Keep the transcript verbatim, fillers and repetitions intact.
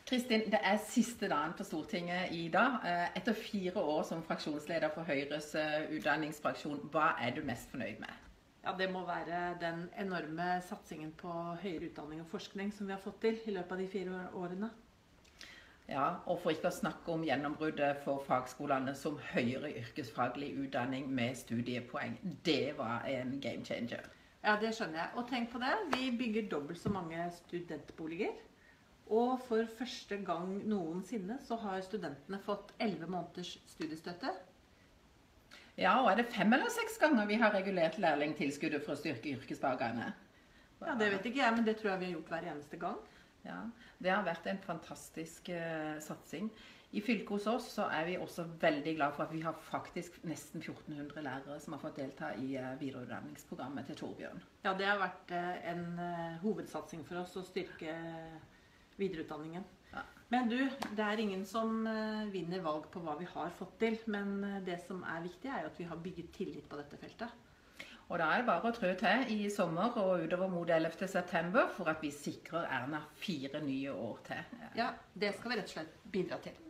Kristin, det er siste dagen på Stortinget i dag. Etter fire år som fraksjonsleder for Høyres utdanningsfraksjon, hva er du mest fornøyd med? Ja, det må være den enorme satsingen på høyere utdanning og forskning som vi har fått til i løpet av de fire årene. Ja, og for ikke å snakke om gjennombruddet for fagskolene som høyere yrkesfaglig utdanning med studiepoeng. Det var en game changer. Ja, det skjønner jeg. Og tenk på det, vi bygger dobbelt så mange studentboliger. Og for første gang noensinne så har studentene fått elleve måneders studiestøtte. Ja, og er det fem eller seks ganger vi har regulert lærlingtilskuddet for å styrke yrkesfagene? Ja, det vet ikke jeg, men det tror jeg vi har gjort hver eneste gang. Ja, det har vært en fantastisk uh, satsing. I fylket hos oss så er vi også veldig glad for at vi har faktisk nesten fjorten hundre lærere som har fått delta i uh, videreutdanningsprogrammet til Torbjørn. Ja, det har vært uh, en uh, hovedsatsing for oss å styrke videreutdanningen. Ja. Men du, det er ingen som uh, vinner valg på hva vi har fått til, men uh, det som er viktig er jo at vi har bygget tillit på dette feltet. Og da er det bare å trø til i sommer og utover mot ellevte september for at vi sikrer Erna fire nye år til. Ja, det skal vi rett og slett bidra til.